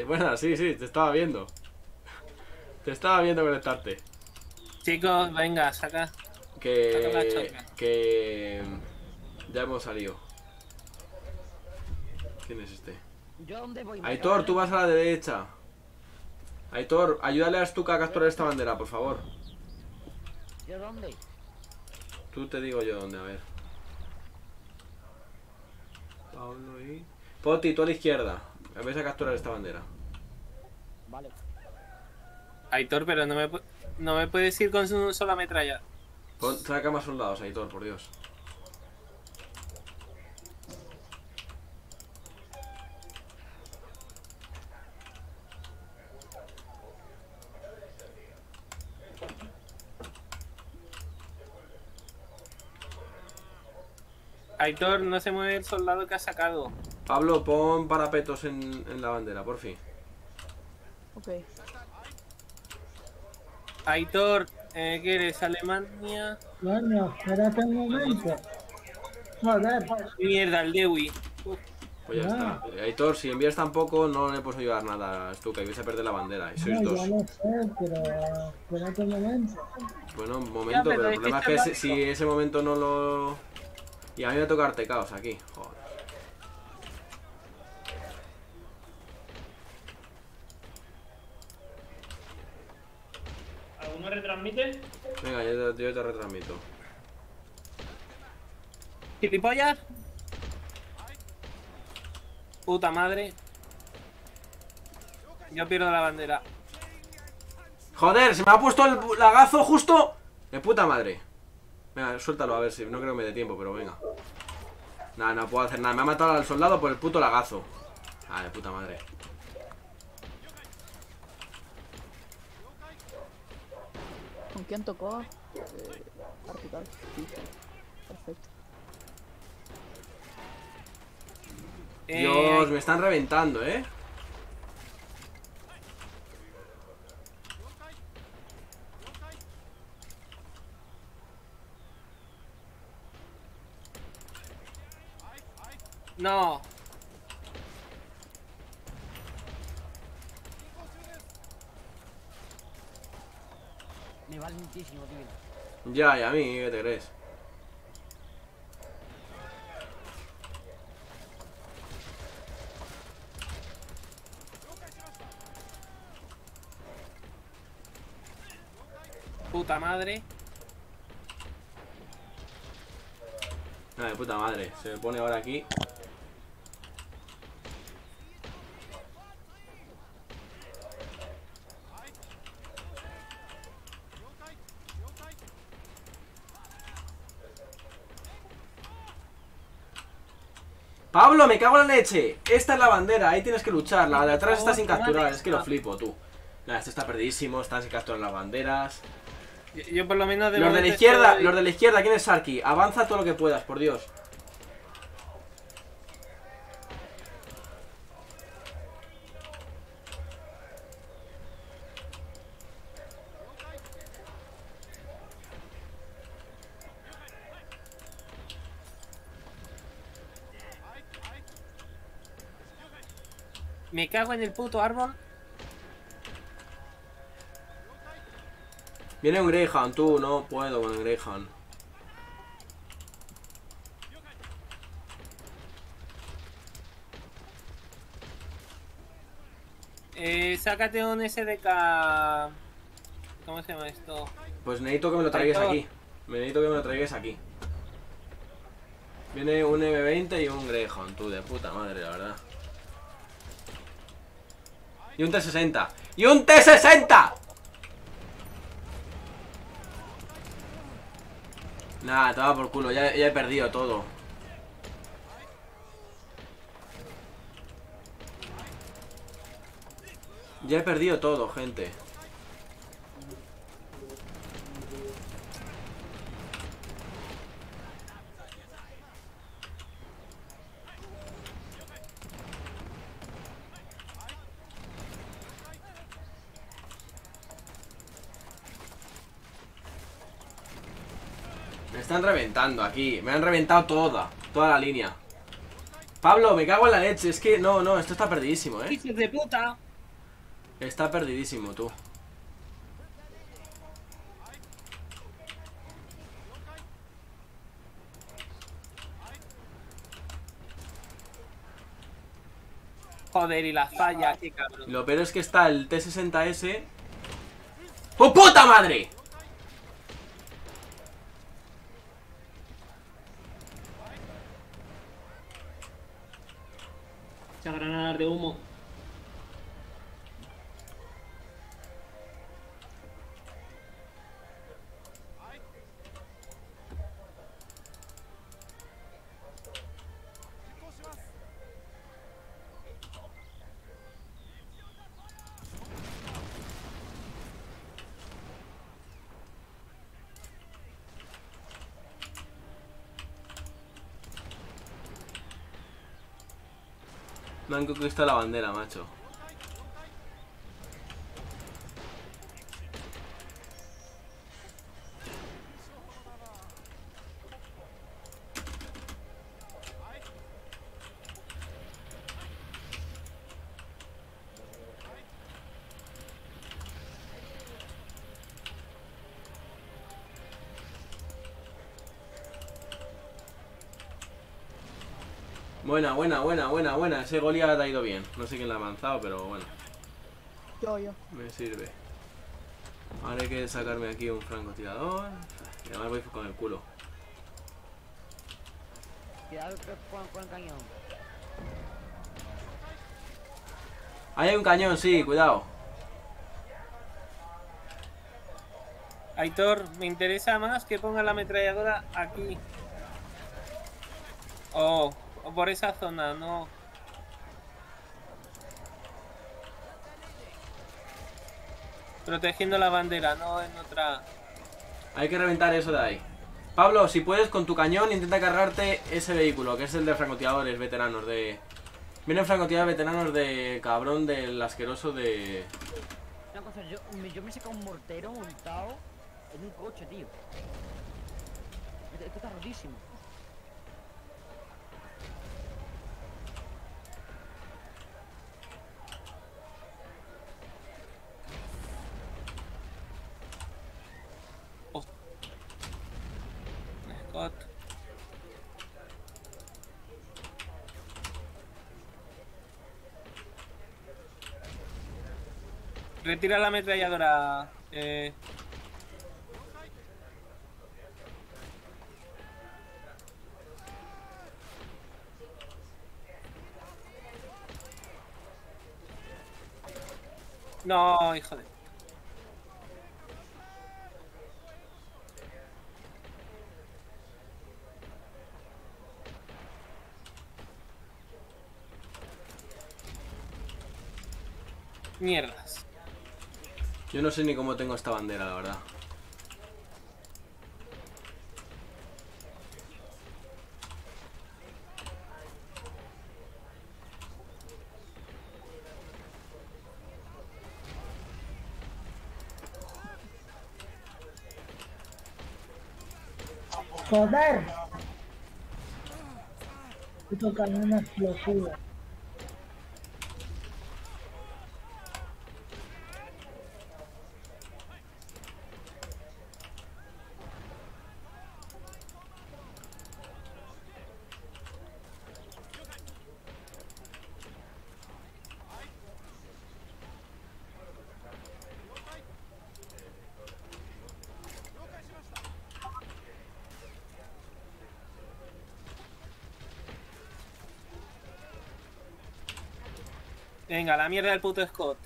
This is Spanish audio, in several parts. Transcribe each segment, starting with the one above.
Buenas, sí, sí, te estaba viendo. Te estaba viendo conectarte. Chicos, venga, saca la choca. Que... Ya hemos salido. ¿Quién es este? ¿Yo dónde voy? Me acabo Aitor, de tú vas a la registrar. derecha. Aitor, ayúdale a Stuka a capturar esta bandera, por favor. ¿Yo dónde? Tú te digo yo dónde, a ver. Pablo y... Poti, tú a la izquierda. Ves a capturar esta bandera. Vale. Aitor, pero no me puedes ir con una sola metralla. Saca más soldados, Aitor, por Dios. Aitor, no se mueve el soldado que ha sacado. Pablo, pon parapetos en la bandera, por fin. Ok. Aitor, ¿qué eres? ¿Alemania? Bueno, espérate un momento. Joder. Mierda, el Dewi. Pues ya está. Aitor, si envías tan poco, no le puedo ayudar nada a Stuka y vais a perder la bandera. Y sois No, dos. ya lo sé, pero espérate un momento. Bueno, un Ya, momento, pero pero el es que problema está es que blanco. si ese momento no lo... Y a mí me toca darte caos aquí, joder. ¿Alguno retransmite? Venga, yo te retransmito. ¿Gilipollas? Puta madre. Yo pierdo la bandera. ¡Joder! ¡Se me ha puesto el lagazo justo! ¡De puta madre! Venga, suéltalo, a ver si... No creo que me dé tiempo, pero venga. Nada, no puedo hacer nada. Me ha matado al soldado por el puto lagazo. Ah, de puta madre. ¿Con quién tocó? Artical. Sí. Perfecto. Dios, me están reventando, ¿eh? No. Me va lentísimo, tío. Ya, y a mí, ¿qué te crees? Puta madre. Ah, de puta madre. Se me pone ahora aquí. Pablo, me cago en la leche. Esta es la bandera, ahí tienes que luchar. La de atrás está sin capturar, es que lo flipo, tú. Nada, esto está perdidísimo, están sin capturar las banderas. Yo por lo menos Los de la momento izquierda, estoy- los de la izquierda, ¿quién es Sarki? Avanza todo lo que puedas, por Dios. Me cago en el puto árbol. Viene un Greyhound, tú, no puedo con el Greyhound. Sácate un SDK. ¿Cómo se llama esto? Pues necesito que me lo traigas Aitor. aquí. Me necesito que me lo traigas aquí. Viene un M20 y un Greyhound, tú, de puta madre, la verdad. Y un T60. ¡Y un T60! Nada, te va por culo, ya he perdido todo. Ya he perdido todo, gente. Me están reventando aquí. Me han reventado toda la línea. Pablo, me cago en la leche. Es que no, esto está perdidísimo, ¿eh? ¡Hijos de puta! Está perdidísimo, tú. Joder, y la falla, qué Y cabrón. lo peor es que está el T60S. ¡Oh, puta madre! Esa granada de humo. Me han conquistado la bandera, macho. Buena, buena, buena, buena, buena. Ese Goliath ha ido bien. No sé quién la ha avanzado, pero bueno. Yo. Me sirve. Ahora hay que sacarme aquí un francotirador. Y además voy con el culo. Cuidado con el cañón. Ahí hay un cañón, sí, cuidado. Aitor, me interesa más que ponga la ametralladora aquí. O por esa zona, no. Protegiendo la bandera, no en otra. Hay que reventar eso de ahí. Pablo, si puedes, con tu cañón intenta cargarte ese vehículo, que es el de francotiradores veteranos de... Vienen francotiradores veteranos de... Cabrón, del asqueroso de... Una cosa, yo me saco un mortero montado en un coche, tío. Esto está rotísimo. Scott. Retira la ametralladora. No, hijo de... Mierdas. Yo no sé ni cómo tengo esta bandera, la verdad. Joder. Puto cañón explosivo. Venga, la mierda del puto Scott.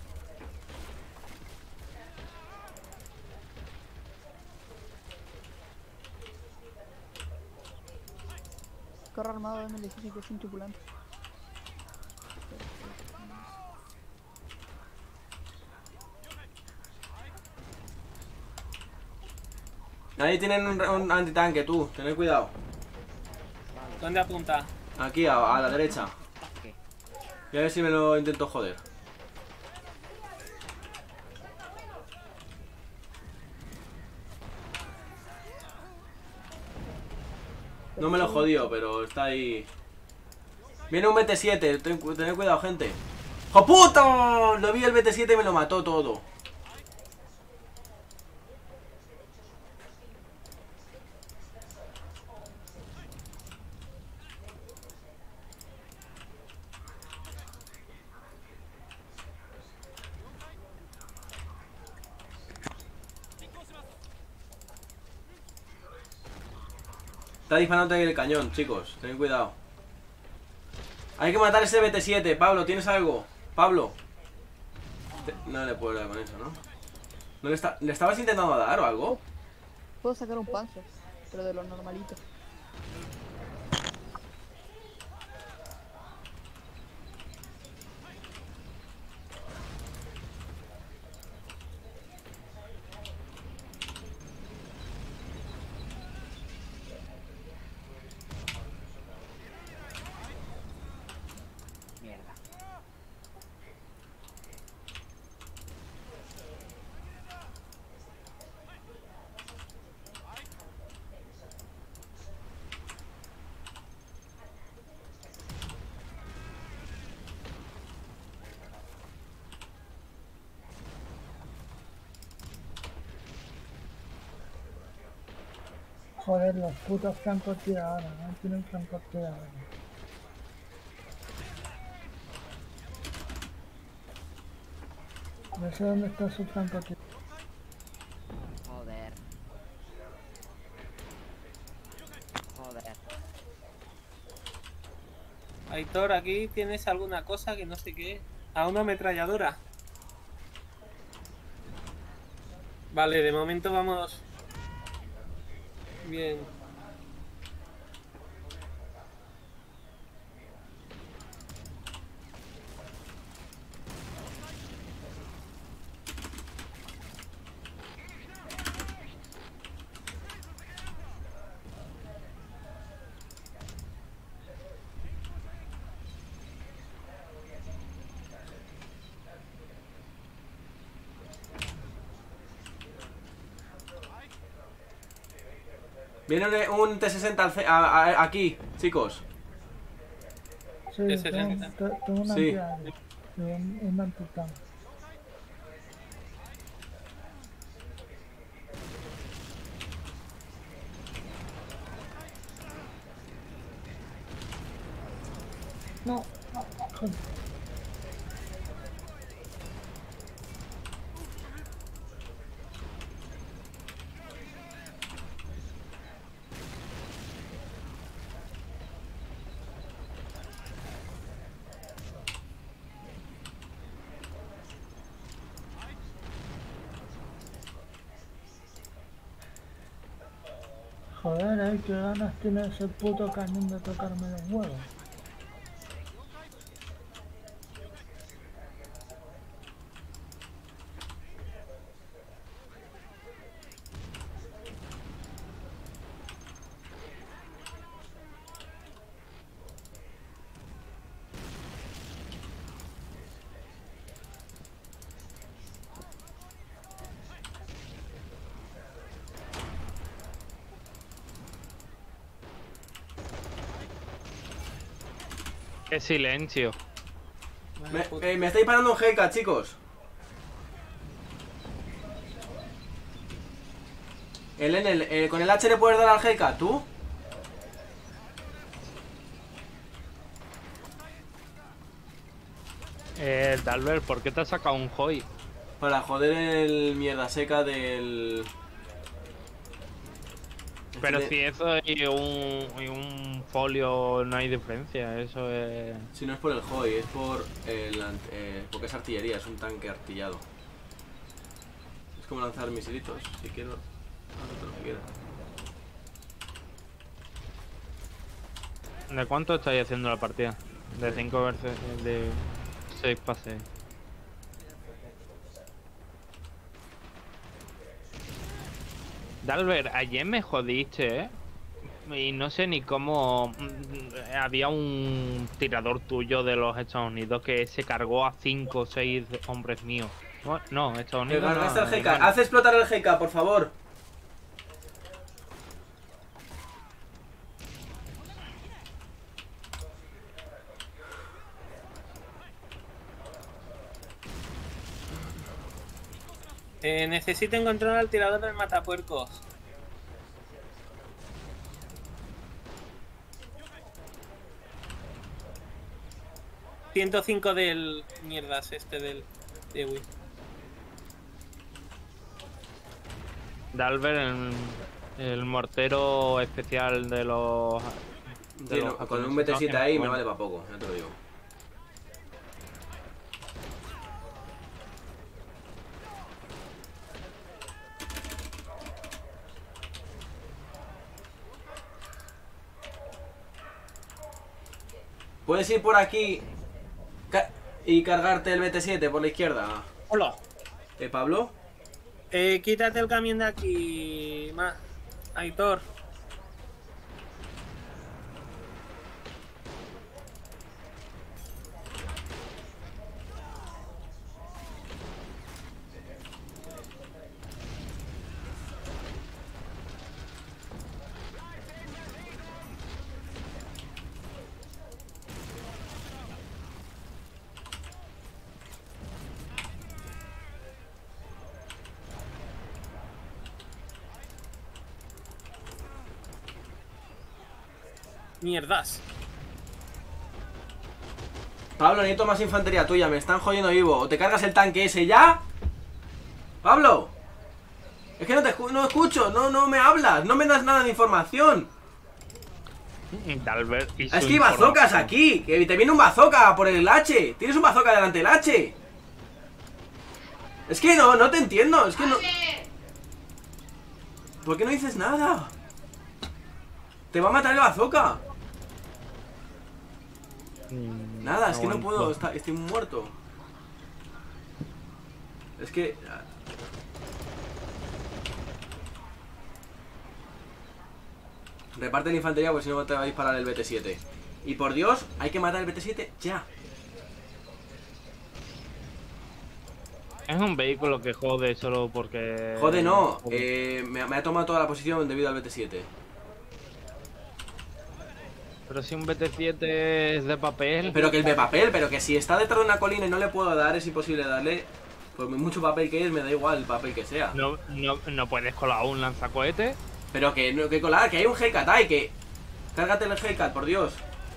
Carro armado en el edificio sin tripulante. Ahí tienen un antitanque, tú. Tened cuidado. ¿Dónde apunta? Aquí, a la derecha. ¿Qué? Y a ver si me lo intento joder. No me lo jodió, pero está ahí. Viene un BT7, tened cuidado, gente. ¡Jo puta! Lo vi el BT7 y me lo mató todo. Está disparando el cañón, chicos. Tened cuidado. Hay que matar ese BT7. Pablo, ¿tienes algo? Pablo. No le puedo dar con eso, ¿no? ¿No le estabas intentando dar o algo? Puedo sacar un panzer, pero de lo normalito. Mierda. Joder, los putos francotiradores, no tienen francotiradores. No sé dónde está su francotirador. Joder. Joder. Aitor, aquí tienes alguna cosa que no sé qué. A una ametralladora. Vale, de momento vamos. Bien. Viene un T60 aquí, chicos. Sí, Ese es el tengo una Sí. antiaérea, un antitanque. No, joder. Joder, qué ganas tiene ese puto cañón de tocarme los huevos. Qué silencio. Me está disparando un GK, chicos. ¿Con el H le puedes dar al GK, tú? Dalbert, ¿por qué te has sacado un Hoy? Para joder el mierda seca del... Pero si eso y un folio no hay diferencia, eso es... Si no es por el Hoy, es por porque es artillería, es un tanque artillado. Es como lanzar misilitos. Si quiero, haz todo lo que quieras. ¿De cuánto estáis haciendo la partida? De 5 versus... de 6 pases. Dalbert, ayer me jodiste, ¿eh? Y no sé ni cómo... había un tirador tuyo de los Estados Unidos que se cargó a 5 o 6 hombres míos. No, Estados Que Unidos no, cargaste el GK. Alemania. Haz explotar el GK, por favor. Necesito encontrar al tirador del matapuercos. ...105 del... Mierdas, del... de Wii. Dalver, el mortero especial de los... Sí, no, con un BT7 ahí me vale para poco, ya te lo digo. Puedes ir por aquí y cargarte el BT7 por la izquierda. Hola. Pablo. Quítate el camión de aquí, Aitor. Mierdas. Pablo, necesito más infantería tuya, me están jodiendo vivo. ¿O te cargas el tanque ese ya? Pablo. Es que no escucho, no me hablas, no me das nada de información. Dalver y su Es que hay bazocas aquí, que te viene un bazooka por el H. Tienes un bazooka delante del H. Es que no te entiendo, es que no... ¿Por qué no dices nada? Te va a matar el bazooka. Nada, es que no puedo, estoy muerto. Es que... Reparte la infantería porque si no te va a disparar el BT7. Y por Dios, hay que matar el BT7 ya. Es un vehículo que jode solo porque... Jode no, me ha tomado toda la posición debido al BT7. Pero si un BT7 es de papel... Pero que el de papel, pero que si está detrás de una colina y no le puedo dar, es imposible darle. Por mucho papel que es, me da igual el papel que sea. No puedes colar un lanzacohete. Pero que no que colar, que hay un Hellcat ahí, que... Cárgate el Hellcat, por Dios.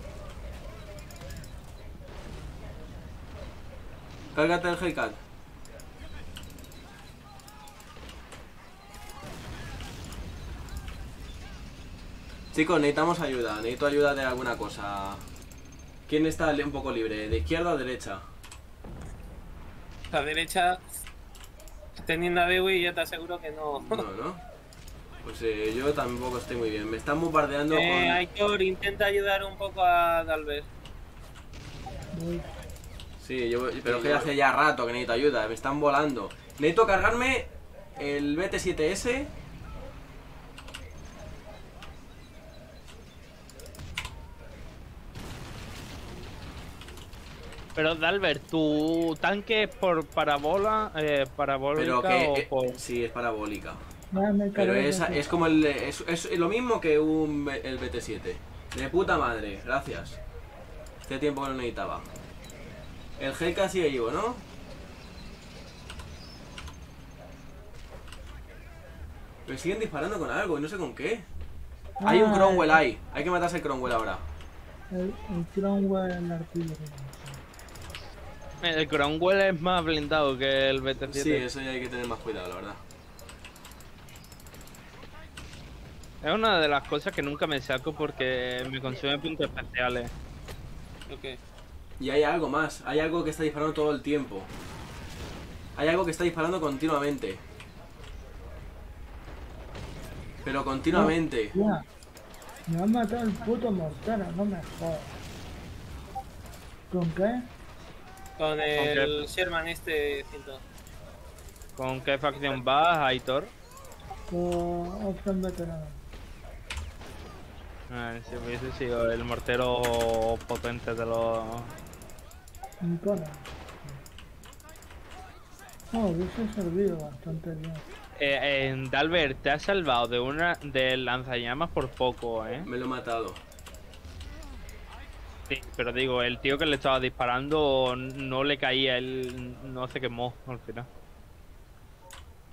Cárgate el Hellcat. Chicos, necesitamos ayuda, necesito ayuda de alguna cosa. ¿Quién está un poco libre? ¿De izquierda o derecha? La derecha, teniendo a Dewey, ya te aseguro que no. No. Pues yo tampoco estoy muy bien. Me están bombardeando con... Aitor, intenta ayudar un poco a Dalver. Sí, pero que hace ya rato que necesito ayuda. Me están volando. Necesito cargarme el BT7S. Pero Dalver, ¿tu tanque es por parabólica Pero que... o por...? sí, es parabólica. Me Pero cargué es como el... Es lo mismo que el BT7. De puta madre, gracias. Hace tiempo que lo necesitaba. El Hellcat sigue vivo, ¿no? Me siguen disparando con algo y no sé con qué. Hay un Cromwell ahí. Hay que matarse el Cromwell ahora. el Cromwell, el artillería. El Cromwell es más blindado que el BT7. Sí, eso ya hay que tener más cuidado, la verdad. Es una de las cosas que nunca me saco porque me consume puntos especiales. Ok. Y hay algo más. Hay algo que está disparando todo el tiempo. Hay algo que está disparando continuamente. Pero continuamente. Ya, me ha matado el puto mortero, no me jodas. ¿Con qué? Con el Sherman cinto. ¿Con qué facción vas, Aitor? Con Opción Veterano. Si hubiese sido el mortero potente de los... Nicola. No, hubiese servido bastante bien. En Dalver, te has salvado del lanzallamas por poco, ¿eh? Me lo he matado. Sí, pero digo, el tío que le estaba disparando no le caía, él no se quemó al final.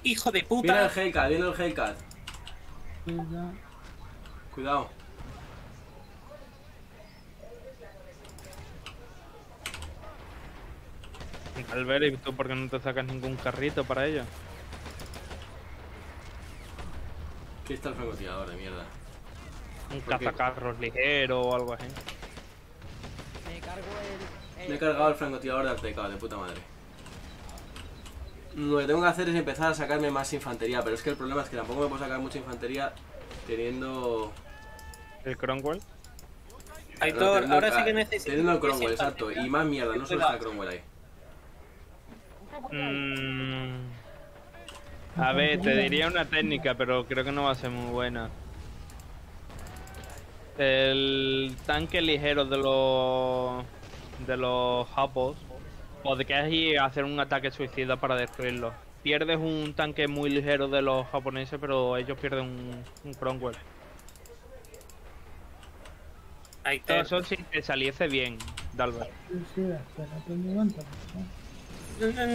¡Hijo de Viene puta! el Hellcat, viene el Hellcat. Cuidado. Cuidado. Albert, ¿y tú por qué no te sacas ningún carrito para ello? Aquí está el francotirador de mierda. Un ¿Por qué? cazacarros ligero o algo así. Me cargo el... Me he cargado el francotirador de Arteca, de puta madre. Lo que tengo que hacer es empezar a sacarme más infantería, pero es que el problema es que tampoco me puedo sacar mucha infantería teniendo... ¿El Cromwell? Aitor, teniendo ahora el- sí que necesito. Teniendo el Cromwell, exacto. Y más mierda, no solo está el Cromwell ahí. A ver, te diría una técnica, pero creo que no va a ser muy buena. El tanque ligero de los japos, podrías ir a hacer un ataque suicida para destruirlo. Pierdes un tanque muy ligero de los japoneses, pero ellos pierden un Cromwell. Aitor, Eso sí te saliese bien, Dalbert. Sí, espérate un momento, por favor.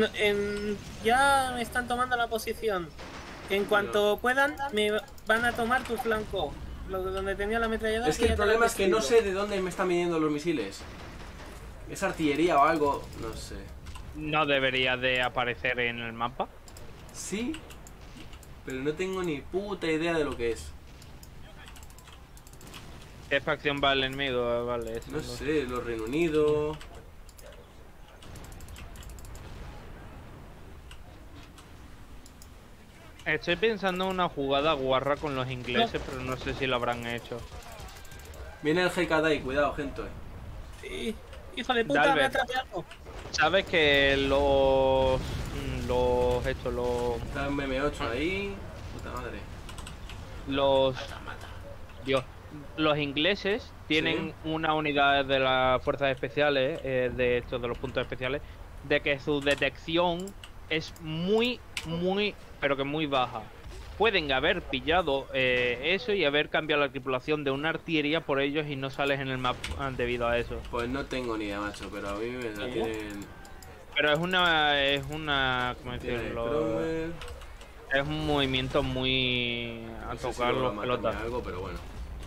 ya me están tomando la posición. En cuanto puedan, me van a tomar tu flanco. Donde tenía la ametralladora. Es que el problema es que no sé de dónde me están viniendo los misiles. ¿Es artillería o algo? No sé. No debería de aparecer en el mapa. Sí, pero no tengo ni puta idea de lo que es. ¿Qué facción va el enemigo? Vale, eso No sé, los Reino Unido... Estoy pensando en una jugada guarra con los ingleses, pero no sé si lo habrán hecho. Viene el Hellcat ahí, cuidado, gente. Sí. Hijo de puta, me ha Dalbert. atrapado. ¿Sabes que los Está un MM8 ahí. Puta madre. Dios, los ingleses tienen Sí. una unidad de las fuerzas especiales, de estos de los puntos especiales, de que su detección es muy, pero que muy baja. Pueden haber pillado eso y haber cambiado la tripulación de una artillería por ellos y no sales en el mapa debido a eso. Pues no tengo ni idea, macho, pero a mí me la tienen... Pero ¿cómo Tiene decirlo? Cromwell. Es un movimiento muy a No sé si tocar luego los matarme pelotas. algo, pero bueno.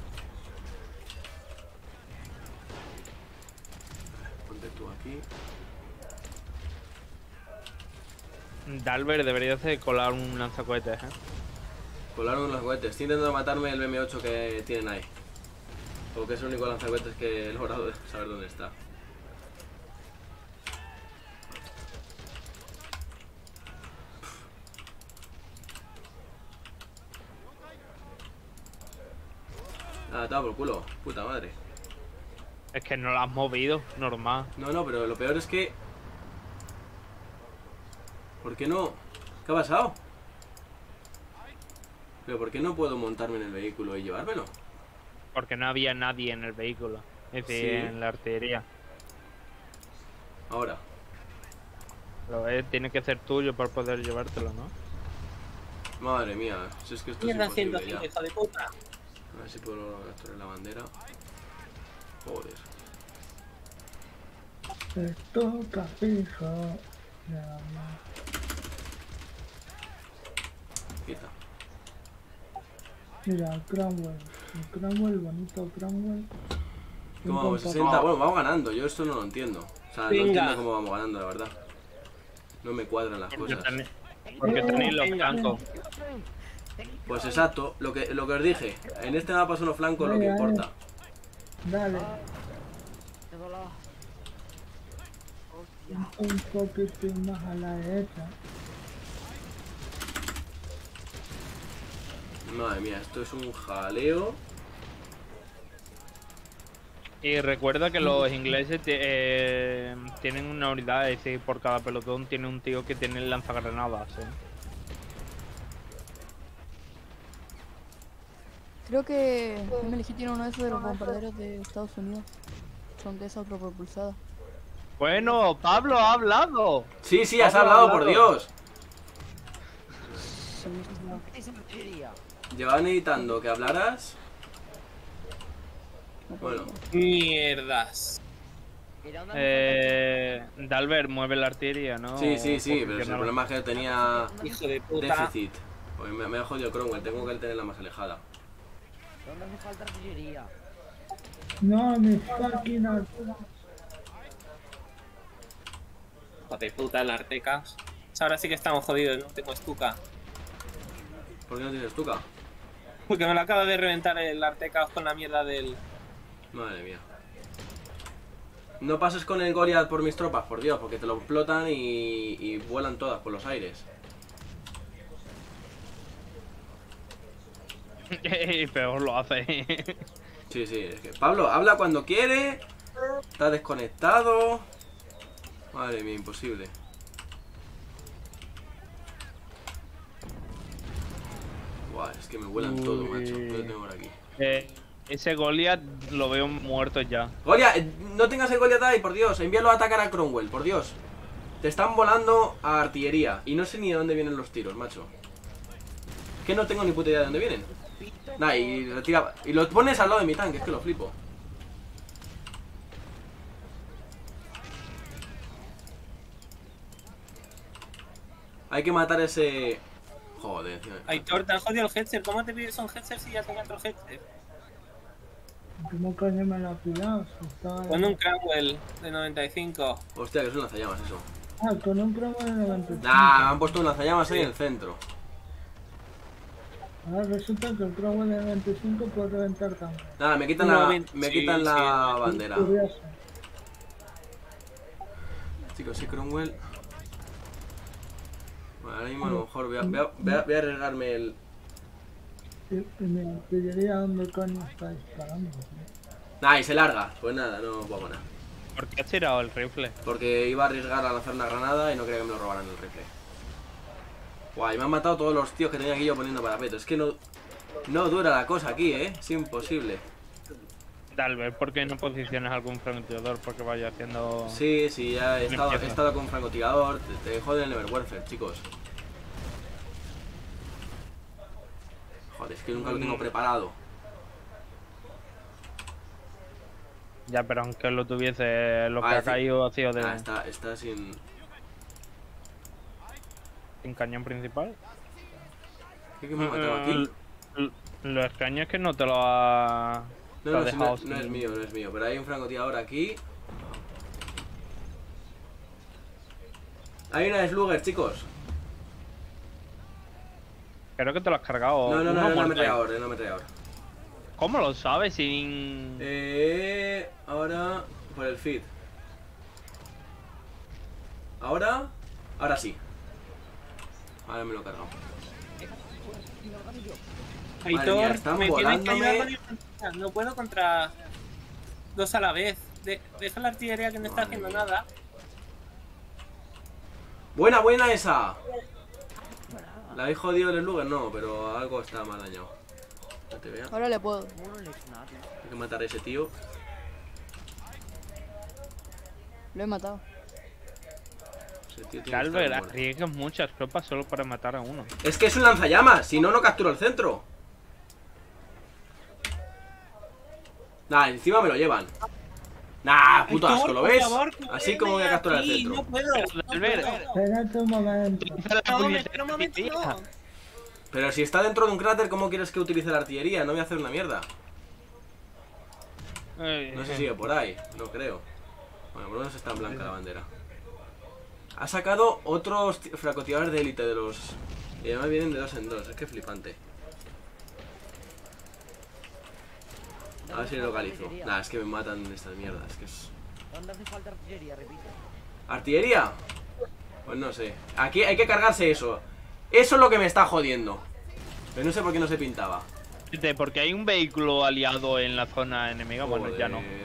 Ponte tú aquí. Dalbert debería hacer colar un lanzacohetes, Colaron los cohetes. Estoy intentando matarme el BM8 que tienen ahí. Porque es el único lanzacohetes que he logrado saber dónde está. Ah, estaba por culo. Puta madre. Es que no lo has movido, normal. No, no, pero lo peor es que... ¿Por qué no? ¿Qué ha pasado? ¿Pero por qué no puedo montarme en el vehículo y llevármelo? Porque no había nadie en el vehículo. Es decir, Sí. en la artillería. Ahora. Pero tiene que ser tuyo para poder llevártelo, ¿no? Madre mía, si es que esto es Mierda, haciendo imposible ya. hijo de puta. A ver si puedo capturar la bandera. Joder. Te toca, hijo. Ya, Quita. mira, el Cromwell. El Cromwell, bonito Cromwell. ¿Cómo Un vamos? poco- 60. Bueno, vamos ganando. Yo esto no lo entiendo. O sea, no Venga. entiendo cómo vamos ganando, la verdad. No me cuadran las Porque, cosas. porque tenéis los flancos. Pues exacto, lo que os dije. En este mapa son los flancos lo que importa. Dale, Tengo la... un poquitín más a la derecha. Madre mía, esto es un jaleo. Y recuerda que los ingleses tienen una unidad, es decir, por cada pelotón tiene un tío que tiene lanzagranadas, ¿eh? Creo que MLG tiene uno de esos de los bombarderos de Estados Unidos. Son de esa autopropulsada. Bueno, Pablo ha hablado. Sí, sí, has hablado, por Dios. ¿Qué dice artillería? Llevaba necesitando que hablaras. Bueno, Mierdas. Mira, ¿dónde Dalbert mueve la artillería, ¿no? Sí, pero el Posicionarla. problema es que tenía Hijo de puta. déficit. Pues me ha jodido Cromwell, tengo que tenerla más alejada. ¿Dónde hace falta artillería? No, mi fucking altura. Hijo de puta, el Artecas. Ahora sí que estamos jodidos, no tengo estuca. ¿Por qué no tienes tuca? Porque me lo acaba de reventar el Artecas con la mierda del... Madre mía. No pases con el Goliath por mis tropas, por Dios, porque te lo explotan y vuelan todas por los aires. Y peor lo hace. Sí, es que Pablo habla cuando quiere. Está desconectado. Madre mía, imposible. Buah, es que me vuelan todo, macho. No lo tengo por aquí. Ese Goliath lo veo muerto ya. Goliath, no tengas el Goliath ahí, por Dios. Envíalo a atacar a Cromwell, por Dios. Te están volando a artillería. Y no sé ni de dónde vienen los tiros, macho. Es que no tengo ni puta idea de dónde vienen. Nah, y retira. Y lo pones al lado de mi tanque, es que lo flipo. Hay que matar ese... Joder, encima. Aitor, te han jodido el headset. ¿Cómo te pides un headset si ya tengo otro headset? ¿Cómo coño me la has pillado? Si estaba... Con un Cromwell de 95. Hostia, que es un lanzallamas eso. Ah, con un promo de 95. Nah, me han puesto un lanzallamas ahí en el centro. Ahora resulta que el promo de 95 puede reventar también. Nada, me quitan No, la, bien, me sí, quitan la sí, bandera. Curioso. Chicos, sí, Cromwell. Bueno, ahora mismo a lo mejor voy a arriesgarme el... Y me pediría dónde coño está disparando. Nah, y se larga. Pues nada, no puedo ganar. ¿Por qué has tirado el rifle? Porque iba a arriesgar a lanzar una granada y no quería que me lo robaran el rifle. Guay, me han matado todos los tíos que tenía aquí yo poniendo parapeto. Es que no dura la cosa aquí, es imposible. Dalbert, ¿por qué no posicionas algún francotirador? Porque vaya haciendo... Sí, ya he estado con francotirador. Te joden el Never Warfare, chicos. Joder, es que nunca lo tengo preparado. Ya, pero aunque lo tuviese, lo que ha sí. caído ha sido de Ah, está sin... un cañón principal. ¿Qué me ha matado aquí? Lo extraño es que no te lo ha... No, lo ha no, dejado no es sin- mío, no es mío. Pero hay un francotirador aquí. Hay una Slugger, chicos. Creo que te lo has cargado. No, Uno no muerto. ametrallador, no ametrallador. ¿Cómo lo sabes sin...? Ahora por el feed. Ahora sí. Ahora me lo he cargado. Madre mía, Aitor, están me tienen que ayudar volándome. con el... No puedo contra dos a la vez. Deja la artillería que no está haciendo nada. Buena esa. ¿La habéis jodido el Slugger? No, pero algo está mal dañado. No te vea. Ahora le puedo. Hay que matar a ese tío. Lo he matado. Ese tío tiene que estar Dalbert, muerto. arriesgas muchas tropas solo para matar a uno. Es que es un lanzallamas, si no, no capturo el centro. Nah, encima me lo llevan. Nah, puto Aitor, asco, ¿lo por ves? favor, Así como voy a capturar el aquí, centro. No puedo. Dalbert, Espérate un momento. utiliza la No, puñetera espera un momento, artillería. no. Pero si está dentro de un cráter, ¿cómo quieres que utilice la artillería? No voy a hacer una mierda. No sé si sigue por ahí, no creo. Bueno, por lo menos está en blanca la bandera. Ha sacado otros francotiradores de élite de los... Y además vienen de dos en dos, es que flipante. A ver si le localizo. Nah, es que me matan estas mierdas, es que es... ¿Dónde hace falta artillería? Repite. ¿Artillería? Pues no sé. Aquí hay que cargarse eso. Eso es lo que me está jodiendo. Pero no sé por qué no se pintaba. Porque hay un vehículo aliado en la zona enemiga. Bueno, ya no. Joder.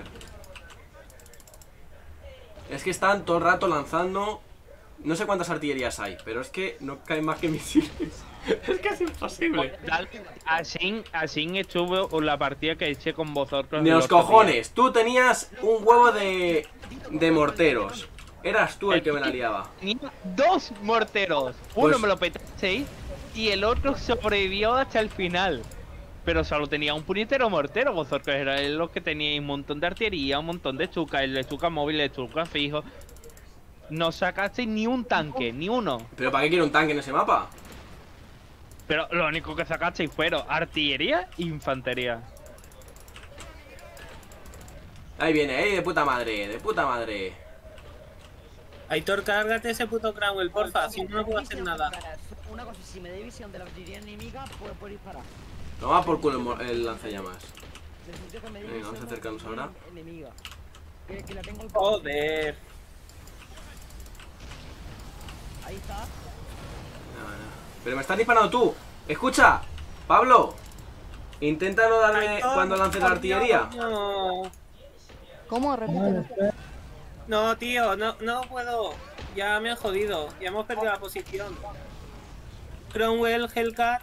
Es que están todo el rato lanzando. No sé cuántas artillerías hay, pero es que no caen más que misiles. Es que es imposible. Así estuvo la partida que eché con vosotros. Ni el los otro día. cojones. Tú tenías un huevo de morteros. Eras tú el que me la liaba. Tenía dos morteros. Pues- Uno me lo petasteis y el otro sobrevivió hasta el final. Pero solo tenía un puñetero mortero, vosotros erais los que teníais un montón de artillería, un montón de chucas, el de chuca móvil, el de chuca fijo. No sacasteis ni un tanque, ni uno. ¿Pero para qué quiero un tanque en ese mapa? Pero lo único que sacasteis fueron artillería e infantería. Ahí viene, de puta madre, de puta madre. Aitor, cárgate ese puto Cromwell, porfa, si no, no puedo hacer nada. Una cosa, si me da visión de la artillería enemiga, puedo disparar. Toma por culo el lanzallamas. Necesito que me dé Venga, vamos a visión acercarnos de la ahora. artillería enemiga. Que la tengo al Joder. Ahí está. Pero me estás disparando tú. Escucha, Pablo. Intenta no darme Aitor, cuando lances la por artillería. Dios, no. ¿Cómo? Vale, Repítelo. espera. No, tío, no puedo. Ya me han jodido. Ya hemos perdido la posición. Cromwell, Hellcat.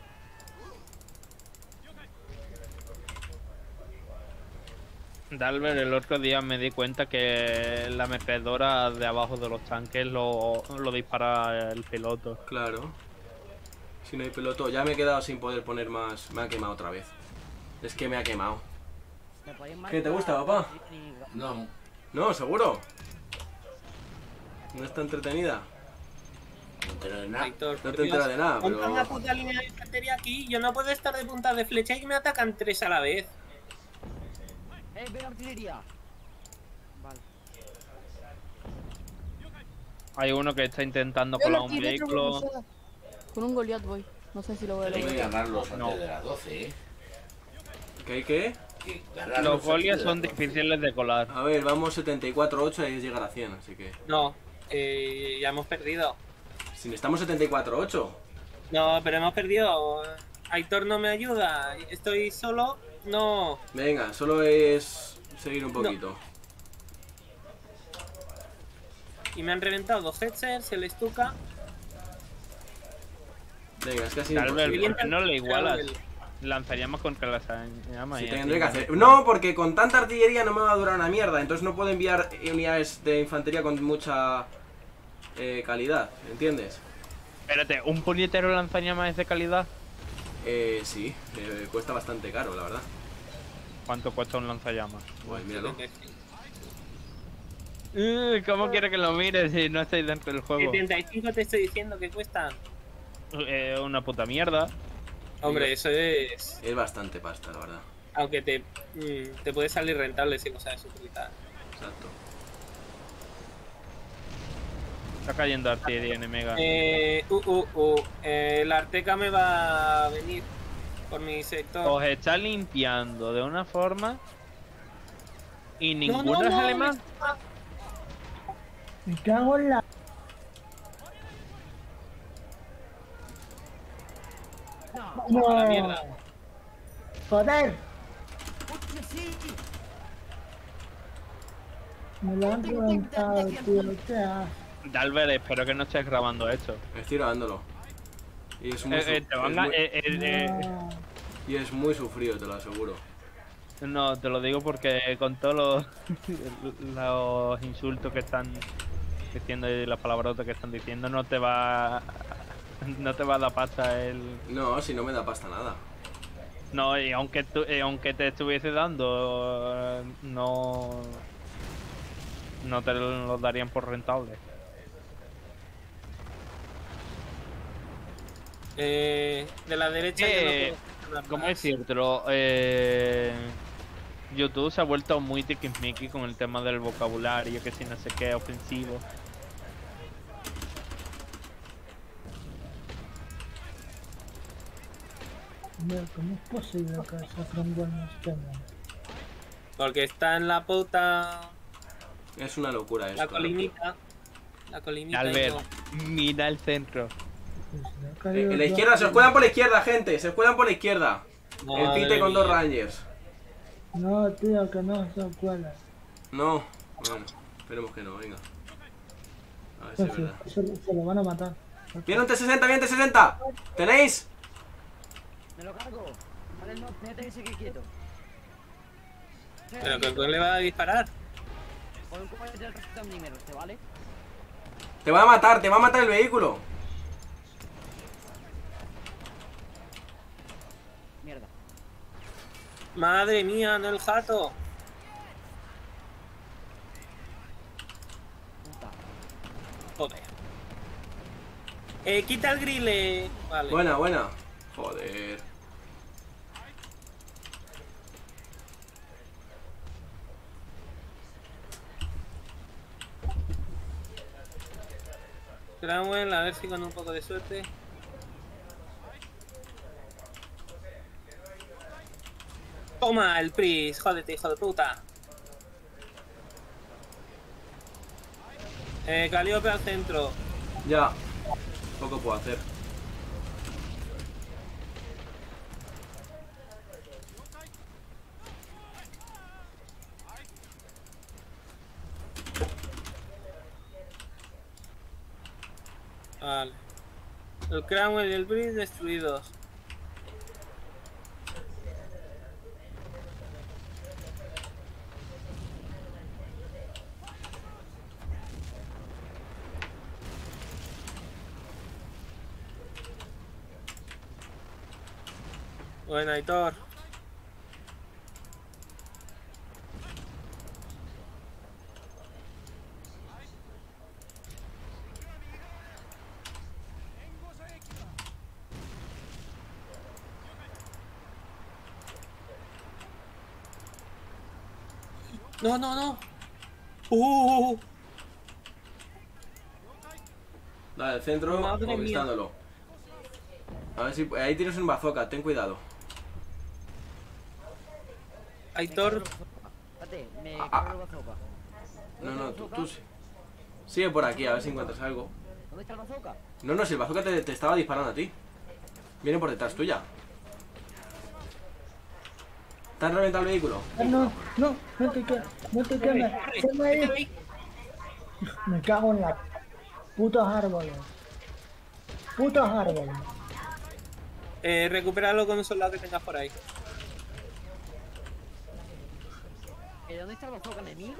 Dalver, el otro día me di cuenta que la ametralladora de abajo de los tanques lo dispara el piloto. Claro. Si no hay piloto, ya me he quedado sin poder poner más. Me ha quemado otra vez. Es que me ha quemado. ¿Me podéis ¿Qué te gusta, marcar papá? la artillería enemiga? No, No, seguro. No está entretenida. no entero de nada. Aitor, No por te enteras Dios. de nada, Monta una pero. puta línea de infantería aquí. Yo no puedo estar de punta de flecha y que me atacan 3 a la vez. Ve artillería. Vale. Hay uno que está intentando Yo colar lo un tiré, vehículo. creo que con un Goliath voy. No sé si lo voy a Pero hay que lograr. ganarlos No. antes de las 12, ¿eh? ¿Qué? Que ganarlos Los antes Goliath de son las 12. difíciles de colar. A ver, vamos 74-8 y es llegar a 100, así que. No, ya hemos perdido. Si estamos 74-8. No, pero hemos perdido. Aitor no me ayuda. Estoy solo. No. Venga, solo es seguir un poquito. Y me han reventado 2 Hetzers, el Stuka. Venga, es casi Dalver, imposible. ¿por qué no le igualas? Cromwell. Lanzaríamos contra las llamas. Sí, tendré que hacer. No, porque con tanta artillería no me va a durar una mierda. Entonces no puedo enviar unidades de infantería con mucha calidad. ¿Entiendes? Espérate, ¿un puñetero lanzallamas es de calidad? Sí, cuesta bastante caro, la verdad. ¿Cuánto cuesta un lanzallamas? Pues míralo. ¿Cómo quiere que lo mire si no estáis dentro del juego? 75 te estoy diciendo que cuesta. Una puta mierda. Hombre, eso es. Es bastante pasta, la verdad. Aunque te puede salir rentable si lo sabes utilizar. Exacto. Está cayendo artillería enemiga. La Arteca me va a venir por mi sector. Os está limpiando de una forma y No, ninguno es no, alemán. Me cago en la. No. A la mierda. Joder, ¡Hostia, sí! me lo han reventado, tío. ¿Qué haces? Dalver, espero que no estés grabando esto. Estoy grabándolo. Y es muy, Te van a- No. y es muy sufrido, te lo aseguro. No, te lo digo porque con todos los insultos que están diciendo y las palabrotas que están diciendo no te va a dar pasta el... No, si no me da pasta nada. No, y aunque te estuviese dando, no te lo darían por rentable. De la derecha yo no puedo hablar ¿Cómo más. decírtelo? YouTube se ha vuelto muy tiquismiqui con el tema del vocabulario, que si no sé qué, ofensivo. Mira, ¿cómo es posible que esa Cromwell no esté mal? Porque está en la puta. Es una locura esto. La colinita. La colinita. y Albert, no. mira el centro. Pues le ha caído En la ya. izquierda, se escuelan por la izquierda, gente. Se escuelan por la izquierda. El Madre pite con mía. 2 Rangers. No, tío, que no se cuela. No. Bueno, esperemos que no, venga. A ver si es Pues sí, verdad. se lo van a matar. ¡Viene un T60, viene un T60! ¿Tenéis? Me lo cargo. Vale, no, me que seguir quieto. Pero que le va a disparar. Pon un combate del resto primero, ¿vale? Te va a matar el vehículo. Mierda. Madre mía, no el jato. Joder. Quita el grille. Vale. Buena, buena. Joder. Cromwell, a ver si con un poco de suerte. Toma, el Pris, jódete, hijo de puta. Calíope al centro. Ya. Poco puedo hacer. Vale. El Cromwell y el Pris destruidos. Bueno, Aitor. No, no, no. Dale, el centro, Madre mía. conquistándolo. A ver si... Ahí tienes un bazooka, ten cuidado. Aitor. Espérate, me Ah, cargo el bazooka. No, ¿Dónde no, está el tú bazooka? sigue por aquí, a ver si encuentras algo. ¿Dónde está el bazooka? No, no, si el bazooka te estaba disparando a ti. Viene por detrás tuya. ¿Te han reventado el vehículo? No, no, no te quemes, no te quemes. Quema ahí. Me cago en la putos árboles. Putos árboles. Recupéralo con un soldado que tengas por ahí. ¿Dónde está el bazooka enemigo?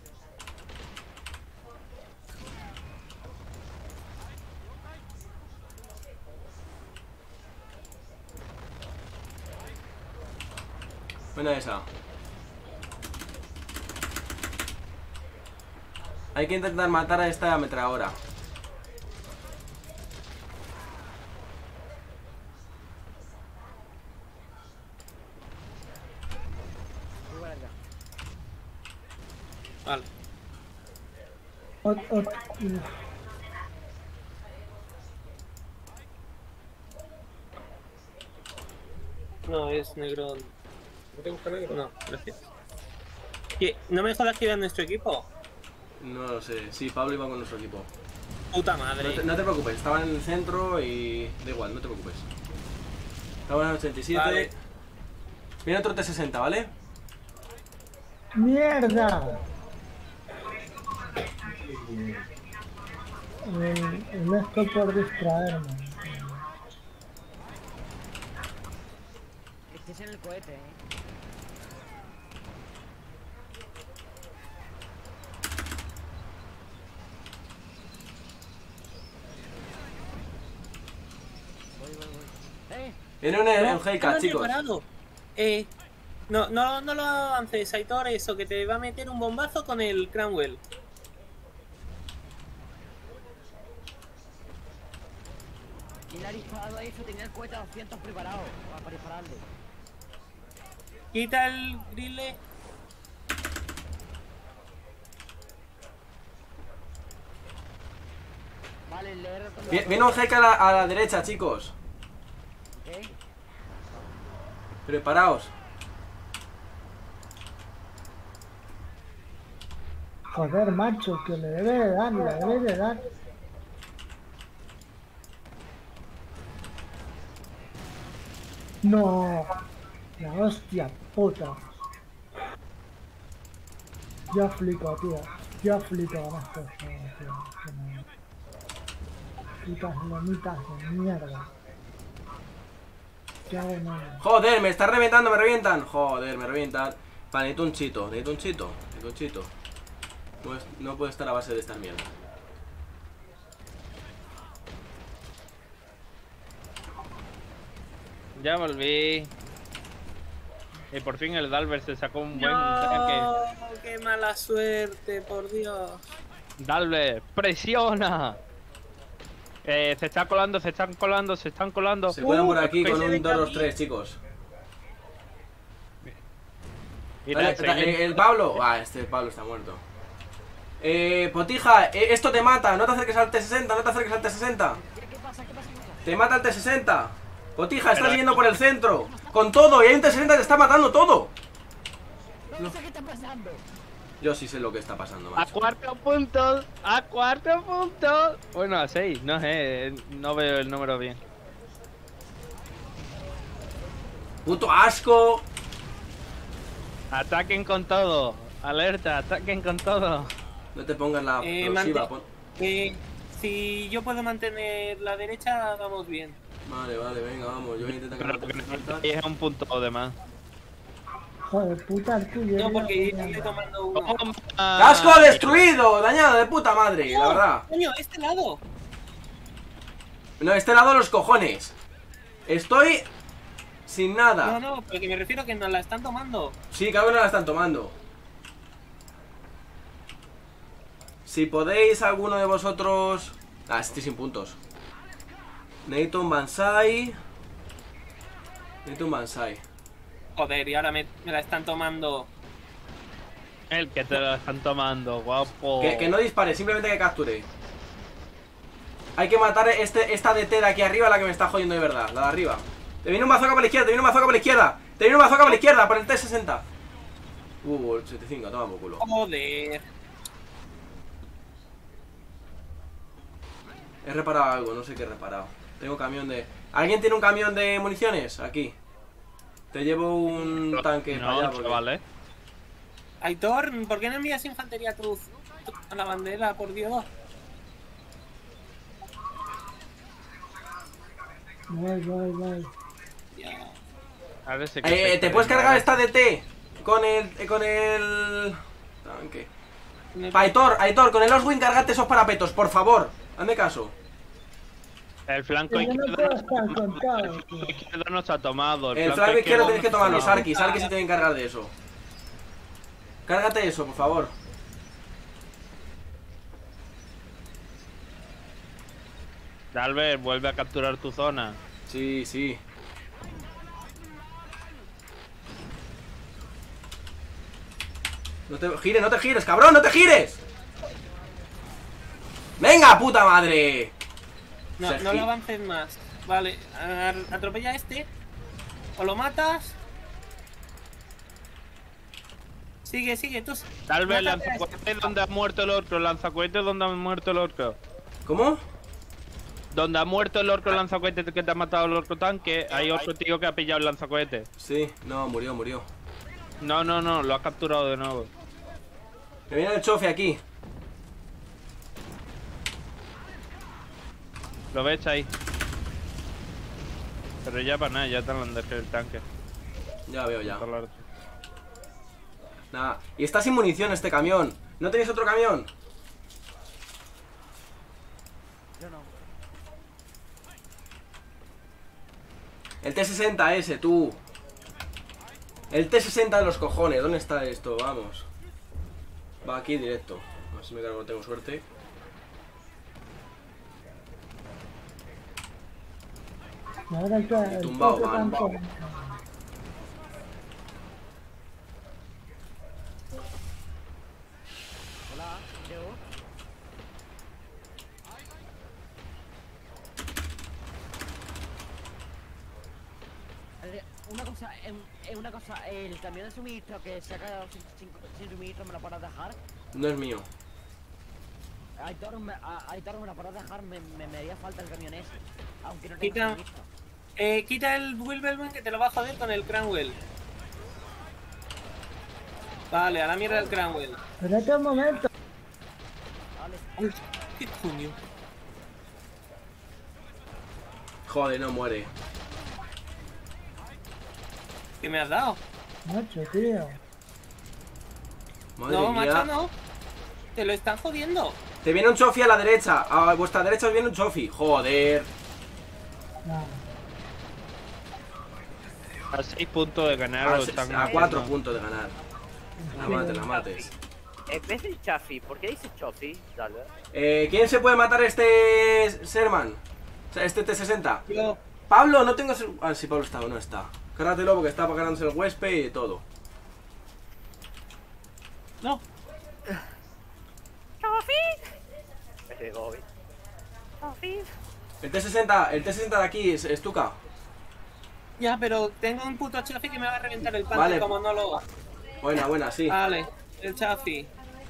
Buena esa. Hay que intentar matar a esta ametralladora. Muy buena ya. Vale. No, es negro. ¿No te gusta negro? No, gracias. ¿Qué? ¿No me jodas que iba en nuestro equipo? No lo sé. Sí, Pablo iba con nuestro equipo. Puta No madre. te, no te preocupes, estaba en el centro y... Da igual, no te preocupes. Estaba en el 87. Vale. Viene otro T60, ¿vale? ¡Mierda! El esto por distraerme. Este es en el cohete, Voy. Viene un No Hellcat, lo han chicos. reparado. No lo avances, Aitor, eso, que te va a meter un bombazo con el Cromwell. ¿Quién le ha disparado a eso? Tenía el cohete a 200 preparado para dispararle. Quita el grille. Vale, le he roto el Viene un Hellcat a la derecha, chicos. ¿Qué? Preparaos. Joder, macho, que le debe de dar, le debe de dar. No, la hostia puta. Ya flipo, tío. Ya flipo con estos juegos, tío. Putas lomitas de mierda. ¿Qué hago en nada? Joder, me está reventando, me revientan. Joder, me revientan. Vale, necesito un chito, necesito un chito. Necesito un chito. No puedo estar a base de esta mierda. Ya volví. Y por fin el Dalver se sacó un buen No, tanque. qué mala suerte, por Dios. Dalver, presiona. Se están colando, se están colando, se están colando. Se cuelan por aquí con ese un de 2, 2, Capi. 3, chicos. Mira, Vale, seguimos. el Pablo. Ah, este Pablo está muerto. Potija, esto te mata. No te acerques al T60, no te acerques al T60. ¿Qué pasa? Te mata el T60. Potija, estás Pero- yendo por el centro. Con todo, y hay un T60 que te está matando todo. No sé qué está pasando. Yo sí sé lo que está pasando, A macho. 4 puntos, a 4 puntos. Bueno, a 6, no sé, no veo el número bien. ¡Puto asco! Ataquen con todo, alerta, ataquen con todo. No te pongas la explosiva. Si yo puedo mantener la derecha, vamos bien. Vale, vale, venga, vamos. Yo voy a intentar Pero lo que nos falta ahí es un punto de más. Joder, puta, el tuyo. No, era porque una- estoy tomando uno. ¡Casco destruido! Dañado de puta madre, la verdad. Coño, este lado. No, este lado los cojones. Estoy sin nada. No, porque me refiero a que nos la están tomando. Sí, cada uno la están tomando. Si podéis, alguno de vosotros... Ah, estoy sin puntos. Necesito un Bansai. Necesito un Bansai. Joder, y ahora me la están tomando. El que te lo están tomando, guapo. Que no dispare, simplemente que capture. Hay que matar esta DT de aquí arriba, la que me está jodiendo de verdad. La de arriba. Te viene un bazooka por la izquierda, te viene un bazooka por la izquierda. Te viene un bazooka por la izquierda, por el T60. El 75, toma por culo. Joder. He reparado algo, no sé qué he reparado. Tengo camión de... ¿Alguien tiene un camión de municiones? Aquí. Te llevo un tanque para allá. No, Porque... chavales. Aitor, ¿por qué no envías infantería cruz a la bandera, por Dios? Voy. Ya. A ver si que ¿te puedes cargar esta DT? Con el... tanque. Aitor, con el Oswin cargate esos parapetos, por favor. Hazme caso. El flanco Pero no izquierdo, puedo estar contado, el tío. flanco izquierdo no se ha tomado. El flanco izquierdo tienes que tomarlo, no. Sarki se tiene que encargar de eso. Cárgate eso, por favor. Dalver, vuelve a capturar tu zona. Sí, sí. No te gires, cabrón, no te gires. ¡Venga, puta madre! No, Sergi. no lo avances más. Vale, atropella a este. O lo matas. Sigue, tú. Dalver, mátate a este. lanzacohetes donde ha muerto el orco. Lanzacohetes donde ha muerto el orco. ¿Cómo? Donde ha muerto el orco lanzacohetes que te ha matado el orco tanque, hay otro tío que ha pillado el lanzacohetes. Sí, no, murió. No, lo ha capturado de nuevo. Me viene el chofe aquí. ¿Lo ves ahí? Pero ya para nada, ya te lo han dejado el tanque. Ya veo, ya. Por la- Nada. Y está sin munición este camión. ¿No tenéis otro camión? Yo no. El T60 ese, tú. El T60 de los cojones. ¿Dónde está esto? Vamos. Va aquí directo. A ver si me cargo, tengo suerte. Y ahora el Tumbao, puto van. tanto. Hola, yo. Una cosa, el camión de suministro que se ha quedado sin suministro, ¿me lo podrás dejar? No es mío. Aitor, me lo podrás dejar, me haría falta el camión ese. Aunque no Quita. tenga suministro. Quita el Wilberman que te lo va a joder con el Cranwell. Vale, a la mierda del Cranwell. Espérate un momento. Vale. Uy, qué coño. Joder, no muere. ¿Qué me has dado? Macho, tío. Madre No, mía. macho, no. Te lo están jodiendo. Te viene un chofi a la derecha. A vuestra derecha os viene un chofi. Joder. Nada. A 6 puntos de ganar A, o están a 4 haciendo- puntos de ganar. La mates. En vez de Chaffee, ¿por qué dices Chaffee? Dale. ¿Quién se puede matar este Sherman? O sea, este T60. Yo. Pablo, no tengo... Ah, sí, Pablo está o no está. Cárratelo porque está ganándose el huésped y todo. No. Ese Gobi. El T60 de aquí es Tuca. Ya, pero tengo un puto chafi que me va a reventar el panty Vale. como no lo... Buena, sí. Vale, el chafi.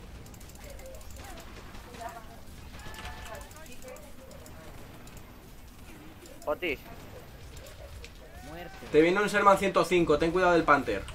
Otis. Muerte. Te viene un Sherman 105, ten cuidado del Panther.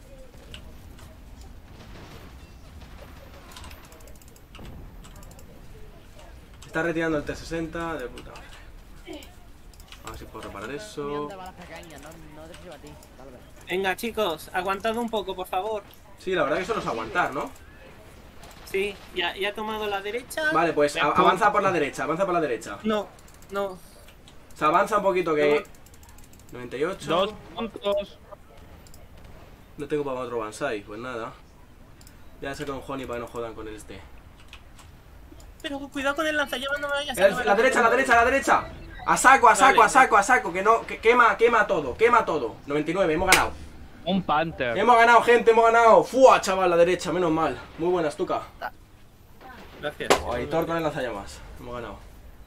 Está retirando el T60 de puta madre. A ver si puedo reparar eso. Millón de balas pequeñas, no te sirve a ti. Dale. Venga, chicos, aguantad un poco, por favor. Sí, la verdad que eso no es aguantar, ¿no? Sí, ya he tomado la derecha. Vale, pues avanza por la derecha, No. O sea, avanza un poquito que... 98. 2 puntos. No tengo para otro Bansai, pues nada. Ya saco un Honey para que no jodan con el este. Pero cuidado con el lanzallamas, no me vayas a... La derecha. A saco, que no, que quema todo. 99, hemos ganado. Un Panther. Hemos ganado, gente, hemos ganado. Fua, chaval, la derecha, menos mal. Muy buena, Stuka. Gracias. Aitor con el lanzallamas. Hemos ganado.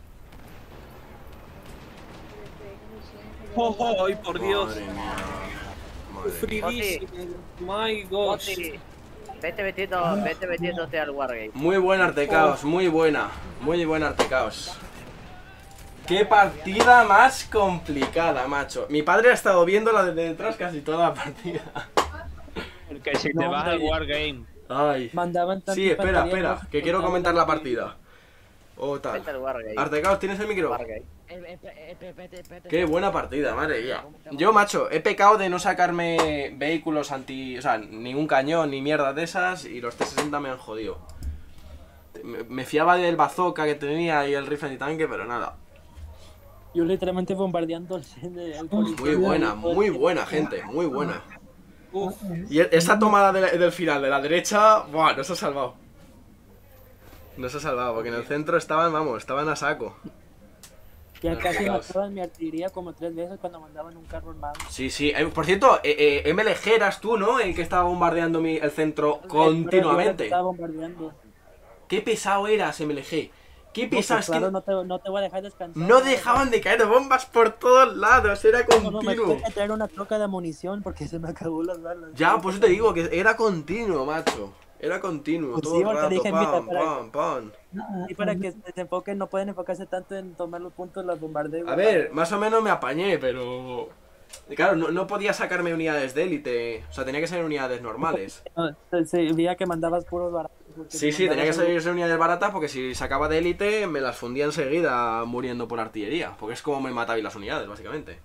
Oh, ay, por Dios. Madre mía. Madre mía. Fridísimo. My gosh. Otis. Vete metiéndote al Wargame. Muy buena Artecaos, muy buena Artecaos. Qué partida más complicada, macho. Mi padre ha estado viéndola desde detrás casi toda la partida. Que si te vas al Wargame. Ay. Mandaban tantas Sí, espera, pantallas, que quiero comentar la partida. O tal. Vete al Wargame. Artecaos, ¿tienes el micro? Wargame. Qué buena partida, madre mía. Yo, macho, he pecado de no sacarme vehículos anti... O sea, ningún cañón ni mierda de esas y los T60 me han jodido. Me fiaba del bazooka que tenía y el rifle antitanque, pero nada. Yo literalmente bombardeando el Muy buena, gente, muy buena. Uf. Y esa tomada del final de la derecha, buah, nos ha salvado. Nos ha salvado, porque en el centro estaban a saco. Ya casi Fijaos. mataban mi artillería como 3 veces cuando mandaban un carro armado. Sí, sí. Por cierto, MLG eras tú, ¿no? El que estaba bombardeando el centro continuamente. Estaba bombardeando. Qué pesado eras, MLG. Qué pesado, es que Claro, no te voy a dejar descansar. no dejaban de caer bombas por todos lados, era No, me continuo. tuve que traer una troca de munición porque se me acabó las balas. Ya, pues te digo que era continuo, macho. Era continuo, Pues todo sí, el porque rato, dije, mira, pam, para- pam, pam. Y para que se enfoquen, no pueden enfocarse tanto en tomar los puntos, los bombardeos. A ver, más o menos me apañé, pero... Claro, no podía sacarme unidades de élite. O sea, tenía que ser unidades normales. Se veía que mandabas puros baratos. porque Sí, si tenía que mandabas ser unidades baratas porque si sacaba de élite me las fundía enseguida muriendo por artillería. Porque es como me matabais las unidades, básicamente.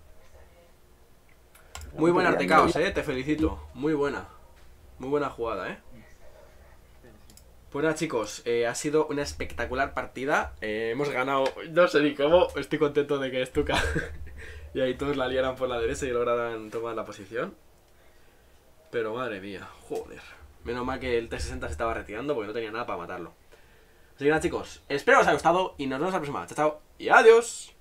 Muy buena Artecaos, te felicito. Muy buena. Muy buena jugada, Pues nada, chicos, ha sido una espectacular partida. Hemos ganado, no sé ni cómo. Estoy contento de que Stuka y ahí todos la liaran por la derecha y lograran tomar la posición. Pero madre mía, joder. Menos mal que el T60 se estaba retirando porque no tenía nada para matarlo. Así que nada, chicos, espero que os haya gustado y nos vemos la próxima. Chao, chao y adiós.